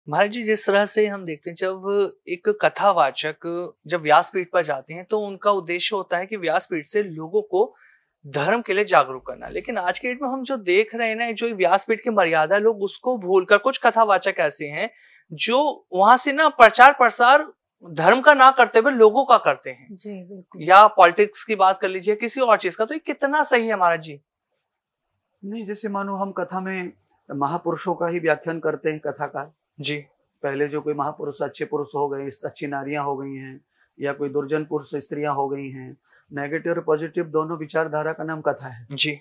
महाराज जी, जिस तरह से हम देखते हैं जब एक कथावाचक जब व्यासपीठ पर जाते हैं तो उनका उद्देश्य होता है कि व्यासपीठ से लोगों को धर्म के लिए जागरूक करना। लेकिन आज के डेट में हम जो देख रहे हैं ना, जो व्यासपीठ की मर्यादा, लोग उसको भूलकर कुछ कथावाचक ऐसे हैं जो वहां से ना प्रचार प्रसार धर्म का ना करते हुए लोगों का करते हैं। जी बिल्कुल। या पॉलिटिक्स की बात कर लीजिए, किसी और चीज का, तो ये कितना सही है महाराज जी? नहीं, जैसे मानो हम कथा में महापुरुषों का ही व्याख्यान करते हैं कथाकार जी। पहले जो कोई महापुरुष अच्छे पुरुष हो गए, अच्छी नारियां हो गई हैं, या कोई दुर्जन पुरुष स्त्रियां हो गई हैं, नेगेटिव और पॉजिटिव दोनों विचारधारा का नाम कथा है। जी।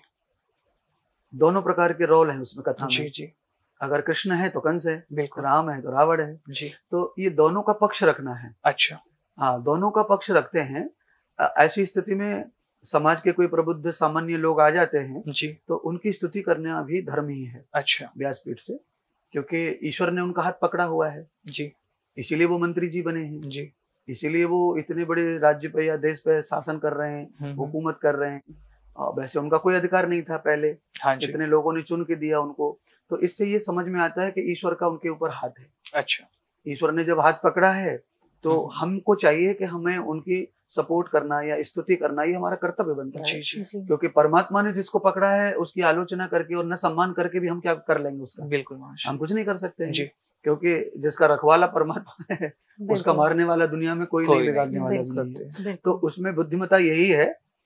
दोनों प्रकार के रोल हैं उसमें कथा में। जी जी। अगर कृष्ण है तो कंस है, बिल्कुल। राम है तो रावण है। जी। तो ये दोनों का पक्ष रखना है। अच्छा। हाँ, दोनों का पक्ष रखते हैं। ऐसी स्थिति में समाज के कोई प्रबुद्ध सामान्य लोग आ जाते हैं जी। तो उनकी स्तुति करना भी धर्म ही है। अच्छा। व्यासपीठ से, क्योंकि ईश्वर ने उनका हाथ पकड़ा हुआ है। जी। इसीलिए वो मंत्री जी बने हैं। जी। इसीलिए वो इतने बड़े राज्य पे या देश पे शासन कर रहे हैं, हुकूमत कर रहे हैं। वैसे उनका कोई अधिकार नहीं था पहले। हाँ जी। इतने लोगों ने चुन के दिया उनको। तो इससे ये समझ में आता है कि ईश्वर का उनके ऊपर हाथ है। अच्छा। ईश्वर ने जब हाथ पकड़ा है तो हमको चाहिए कि हमें उनकी सपोर्ट करना या स्तुति करना, ये हमारा कर्तव्य बनता है। जी जी। क्योंकि परमात्मा ने जिसको पकड़ा है उसकी आलोचना करके और न सम्मान करके भी हम क्या कर लेंगे उसका? बिल्कुल, हम कुछ नहीं कर सकते हैं जी। क्योंकि जिसका रखवाला परमात्मा है उसका मारने वाला दुनिया में कोई नहीं, बिगाड़ने वाला नहीं है। तो उसमें बुद्धिमता यही है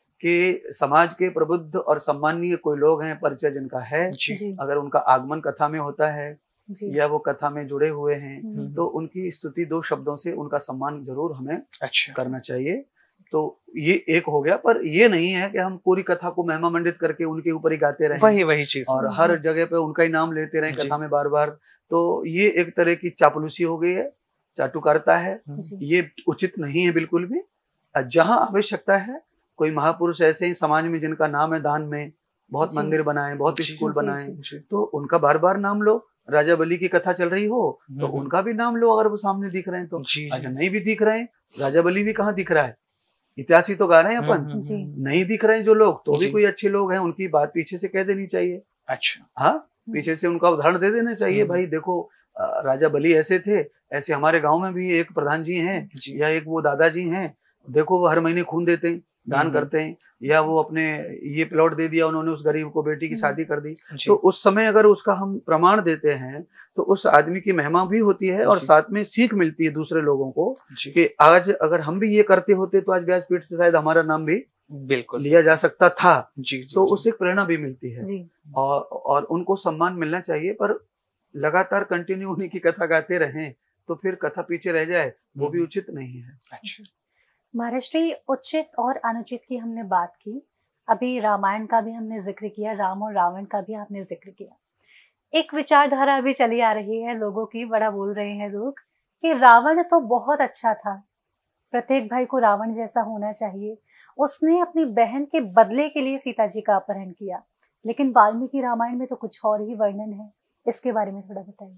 कि समाज के प्रबुद्ध और सम्मानीय कोई लोग हैं, परिचय जिनका है, अगर उनका आगमन कथा में होता है या वो कथा में जुड़े हुए हैं तो उनकी स्तुति दो शब्दों से उनका सम्मान जरूर हमें करना चाहिए। तो ये एक हो गया, पर ये नहीं है कि हम पूरी कथा को महिमा मंडित करके उनके ऊपर ही गाते रहें, वही चीज, और हर जगह पे उनका ही नाम लेते रहें कथा में बार बार। तो ये एक तरह की चापलूसी हो गई है, चाटुकारिता है। ये उचित नहीं है बिल्कुल भी। जहाँ आवश्यकता है, कोई महापुरुष ऐसे ही समाज में जिनका नाम है, दान में बहुत मंदिर बनाए, बहुत स्कूल बनाए, तो उनका बार बार नाम लो। राजा बलि की कथा चल रही हो तो उनका भी नाम लो अगर वो सामने दिख रहे हैं तो। अच्छा, नहीं भी दिख रहे हैं, राजा बलि भी कहाँ दिख रहा है, इतिहास ही तो गा रहे हैं अपन। नहीं दिख रहे हैं जो लोग, तो भी कोई अच्छे लोग हैं, उनकी बात पीछे से कह देनी चाहिए। अच्छा। हाँ, पीछे से उनका उदाहरण दे देना चाहिए, भाई देखो राजा बलि ऐसे थे, ऐसे हमारे गांव में भी एक प्रधान जी हैं या एक वो दादाजी हैं, देखो वो हर महीने खून देते हैं, दान करते हैं, या वो अपने ये प्लॉट दे दिया उन्होंने उस गरीब को, बेटी की शादी कर दी। तो उस समय अगर उसका हम प्रमाण देते हैं तो उस आदमी की महिमा भी होती है और साथ में सीख मिलती है दूसरे लोगों को कि आज अगर हम भी ये करते होते तो आज व्यासपीठ से शायद हमारा नाम भी बिल्कुल लिया जा सकता था। तो उससे प्रेरणा भी मिलती है और उनको सम्मान मिलना चाहिए। पर लगातार कंटिन्यू उन्हीं की कथा गाते रहें तो फिर कथा पीछे रह जाए, वो भी उचित नहीं है। अच्छा महाराज जी, उचित और अनुचित की हमने बात की, अभी रामायण का भी हमने जिक्र किया, राम और रावण का भी आपने जिक्र किया। एक विचारधारा अभी चली आ रही है लोगों की, बड़ा बोल रहे हैं लोग कि रावण तो बहुत अच्छा था, प्रत्येक भाई को रावण जैसा होना चाहिए, उसने अपनी बहन के बदले के लिए सीता जी का अपहरण किया। लेकिन वाल्मीकि रामायण में तो कुछ और ही वर्णन है, इसके बारे में थोड़ा बताइए।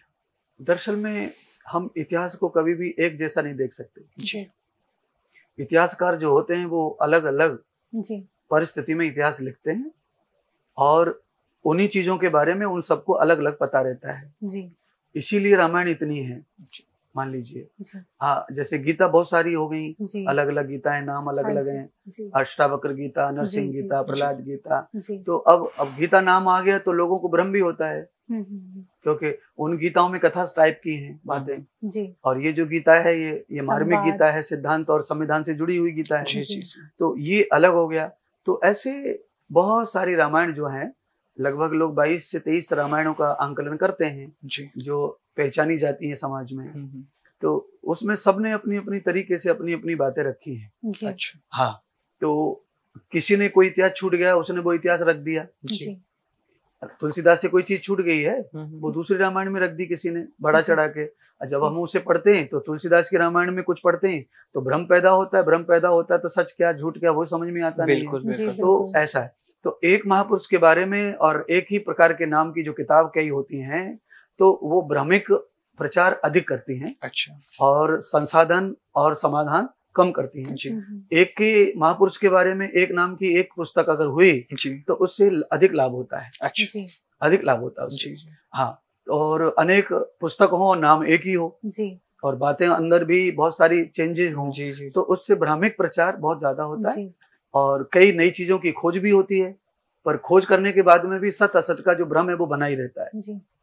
दरअसल में हम इतिहास को कभी भी एक जैसा नहीं देख सकते। इतिहासकार जो होते हैं वो अलग अलग परिस्थिति में इतिहास लिखते हैं और उन्हीं चीजों के बारे में उन सबको अलग अलग पता रहता है। इसीलिए रामायण इतनी है, मान लीजिए। हाँ, जैसे गीता बहुत सारी हो गई, अलग अलग गीता है, नाम अलग अलग हैं, अष्टावक्र गीता, नरसिंह गीता, प्रहलाद गीता। तो अब गीता नाम आ गया तो लोगों को भ्रम भी होता है क्योंकि उन गीताओं में कथा टाइप की हैं बातें, और ये जो गीता है ये मार्मिक गीता है, सिद्धांत और संविधान से जुड़ी हुई गीता है। तो ये अलग हो गया। तो ऐसे बहुत सारी रामायण जो हैं, लगभग लोग 22 से 23 रामायणों का आंकलन करते हैं जो पहचानी जाती है समाज में। तो उसमें सबने अपनी अपनी तरीके से अपनी अपनी बातें रखी हैं। अच्छा। हाँ, तो किसी ने कोई इतिहास छूट गया, उसने वो इतिहास रख दिया। तुलसीदास से कोई चीज छूट गई है, वो दूसरी रामायण में रख दी किसी ने बढ़ा चढ़ा के। जब हम उसे पढ़ते हैं तो तुलसीदास की रामायण में कुछ पढ़ते हैं तो भ्रम पैदा होता है, भ्रम पैदा होता है तो सच क्या झूठ क्या वो समझ में आता नहीं है। तो ऐसा है। तो एक महापुरुष के बारे में और एक ही प्रकार के नाम की जो किताब कई होती हैं तो वो भ्रमिक प्रचार अधिक करती हैं। अच्छा। और संसाधन और समाधान कम करती हैं। एक के महापुरुष के बारे में एक नाम की एक पुस्तक अगर हुई तो उससे अधिक लाभ होता है। अच्छा। अधिक लाभ होता है उससे। हाँ, और अनेक पुस्तक हो और नाम एक ही हो जी, और बातें अंदर भी बहुत सारी चेंजेस हों, जी जी तो उससे भ्रामिक प्रचार बहुत ज्यादा होता है जी, और कई नई चीजों की खोज भी होती है, पर खोज करने के बाद में भी सत असत का जो भ्रम है वो बना ही रहता है। जी।